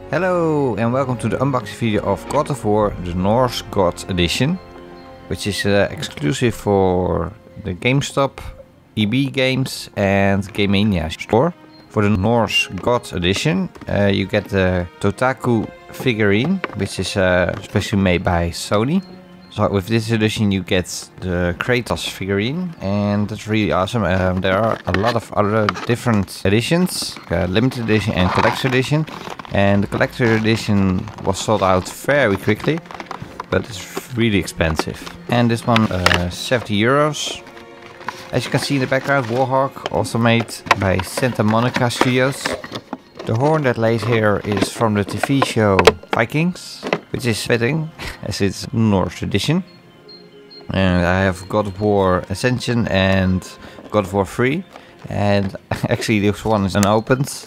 Hello and welcome to the unboxing video of God of War, the Norse God Edition, which is exclusive for the GameStop, EB Games and Game Mania store. For the Norse God Edition you get the Totaku figurine, which is specially made by Sony. So with this edition you get the Kratos figurine, and that's really awesome. There are a lot of other different editions, limited edition and collector edition. And the collector edition was sold out very quickly, but it's really expensive. And this one 70 euros. As you can see in the background, Warhawk, also made by Santa Monica Studios. The horn that lays here is from the TV show Vikings, which is fitting as it's Norse tradition. And I have God of War Ascension and God of War 3. And actually this one is unopened,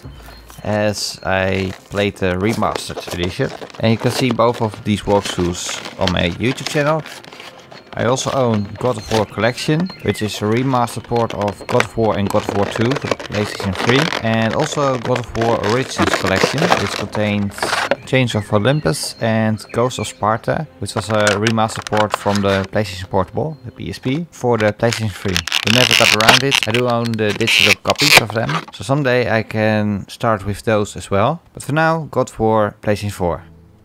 as I played the remastered edition. And you can see both of these walkthroughs on my YouTube channel. I also own God of War Collection, which is a remastered port of God of War and God of War 2 for the PlayStation 3. And also God of War Origins Collection, which contains Chains of Olympus and Ghost of Sparta, which was a remastered port from the PlayStation Portable, the PSP, for the PlayStation 3. We never got around it. I do own the digital copies of them, so someday I can start with those as well. But for now, God of War PlayStation 4.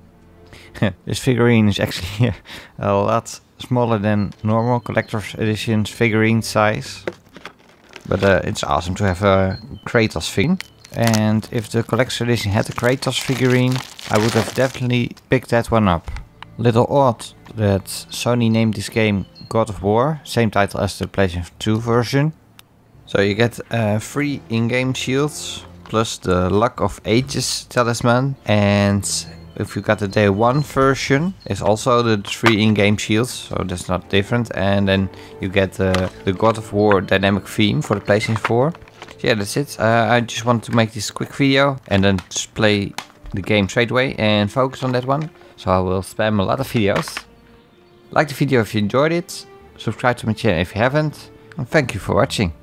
This figurine is actually a lot smaller than normal collector's edition's figurine size. But it's awesome to have a Kratos figurine. And if the collector's edition had a Kratos figurine, I would have definitely picked that one up. Little odd that Sony named this game God of War, same title as the PlayStation 2 version. So you get 3 in-game shields, plus the Luck of Ages talisman, and if you got the day 1 version, it's also the 3 in-game shields, so that's not different. And then you get the God of War dynamic theme for the PlayStation 4. So yeah, that's it. I just wanted to make this quick video and then just play the game straight away and focus on that one. So I will spam a lot of videos. Like the video if you enjoyed it, subscribe to my channel if you haven't, and thank you for watching.